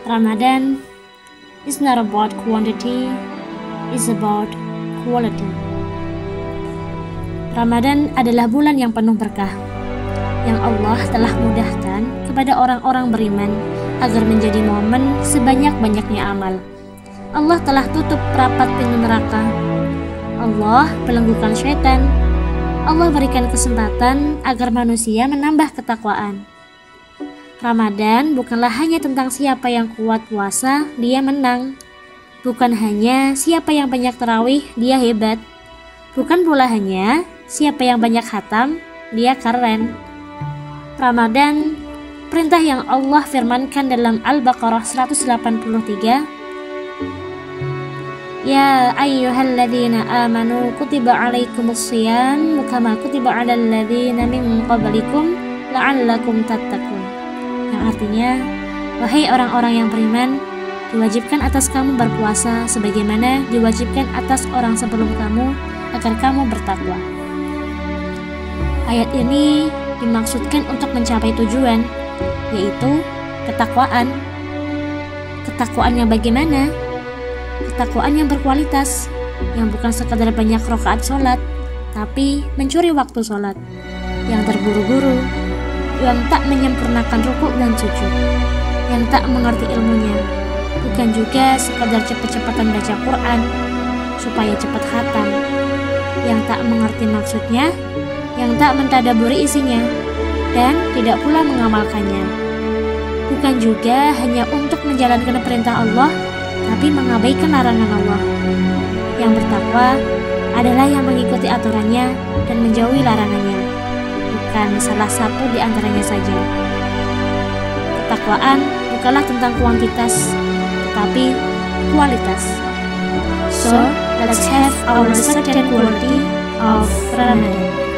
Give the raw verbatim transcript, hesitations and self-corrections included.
Ramadan is not about quantity, it's about quality. Ramadan adalah bulan yang penuh berkah, yang Allah telah mudahkan kepada orang-orang beriman agar menjadi momen sebanyak-banyaknya amal. Allah telah tutup rapat pintu neraka. Allah belenggukan syaitan. Allah berikan kesempatan agar manusia menambah ketakwaan. Ramadan bukanlah hanya tentang siapa yang kuat puasa, dia menang. Bukan hanya siapa yang banyak tarawih, dia hebat. Bukan pula hanya siapa yang banyak khatam, dia keren. Ramadan, perintah yang Allah firmankan dalam Al-Baqarah seratus delapan puluh tiga. Ya ayyuhalladzina amanu kutiba alaikumus shiyam kama kutiba alal ladzina min qablikum la'allakum tattaqun. Yang artinya, wahai orang-orang yang beriman, diwajibkan atas kamu berpuasa sebagaimana diwajibkan atas orang sebelum kamu agar kamu bertakwa. Ayat ini dimaksudkan untuk mencapai tujuan, yaitu ketakwaan. Ketakwaan yang bagaimana? Ketakwaan yang berkualitas, yang bukan sekadar banyak rakaat sholat, tapi mencuri waktu sholat, yang terburu-buru, yang tak menyempurnakan rukuk dan sujud, yang tak mengerti ilmunya, bukan juga sekadar cepat-cepatan baca Quran supaya cepat khatam, yang tak mengerti maksudnya, yang tak mentadaburi isinya, dan tidak pula mengamalkannya. Bukan juga hanya untuk menjalankan perintah Allah, tapi mengabaikan larangan Allah. Yang bertakwa adalah yang mengikuti aturannya dan menjauhi larangannya, bukan salah satu di antaranya saja. Ketakwaan bukanlah tentang kuantitas, tetapi kualitas. So, let's have our second quality of Ramadan.